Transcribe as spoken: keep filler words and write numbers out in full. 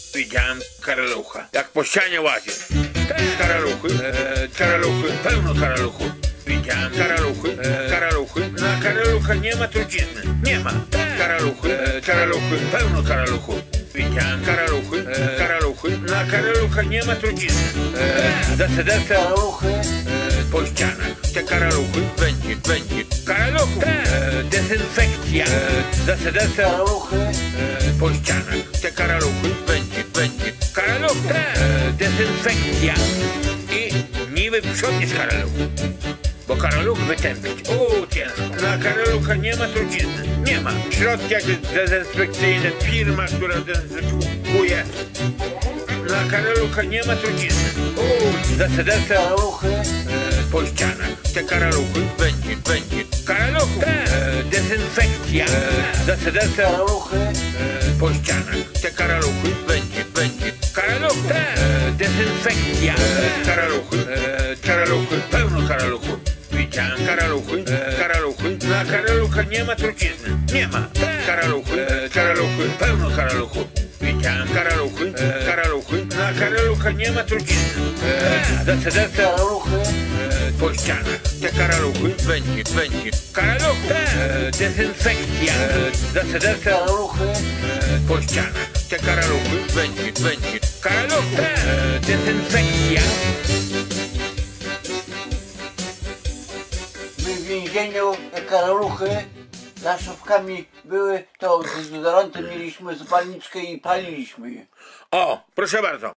widziałem karalucha, jak po ścianie łaził. Karaluchy, e, karaluchy, pełno karaluchów. Widziałem karaluchy, e, karaluchy. Na karalucha nie ma trucizny, nie ma. Karaluchy, e, karaluchy, pełno karaluchów. Widziałem karaluchy, e, karaluchy. Na karalucha nie ma trucizny. Decydentne karaluchy e, po ścianach. Te karaluchy, będzie, będzie. Karaluchów, e, dezynfekcja. Decydentne karaluchy e, po ścianach. Te karaluchy, będzie, będzie. Karaluchów, e, dezynfekcja. I nie wyprzątniesz karaluchu. Bo karaluch wytępić. O, ciężko. Na karalucha nie ma trucizny. Nie ma. Środki jakieś dezynfekcyjne, firma, która dezynfekuje. Na karalucha nie ma trucizny. O, decydentne karaluchy e, po ścianach. Te karaluchy, będzie, będzie. Karaluchów, e, dezynfekcja. E, decydentne karaluchy e, po ścianach. Te karaluchy, będzie, będzie. Karaluchów, e, dezynfekcja. E, karaluchy, e, karaluchy, pełno karaluchów. Widziałem karaluchy, e, karaluchy. Na karalucha nie ma trucizny. Nie ma. Karaluchy, e, karaluchy, pełno karaluchów. Widziałem karaluchy, e, karaluchy. Na karalucha nie ma trucizny. E, decydentne karaluchy e, po ścianach. Te karaluchy, będzie, będzie. Karaluchy, e, dezynfekcja. E, decydentne karaluchy e, po ścianach. Te karaluchy, będzie, będzie. Karaluchy, e, dezynfekcja. W więzieniu jak karaluchy za szafkami były, to dezodorantem mieliśmy zapalniczkę i paliliśmy je. O, proszę bardzo.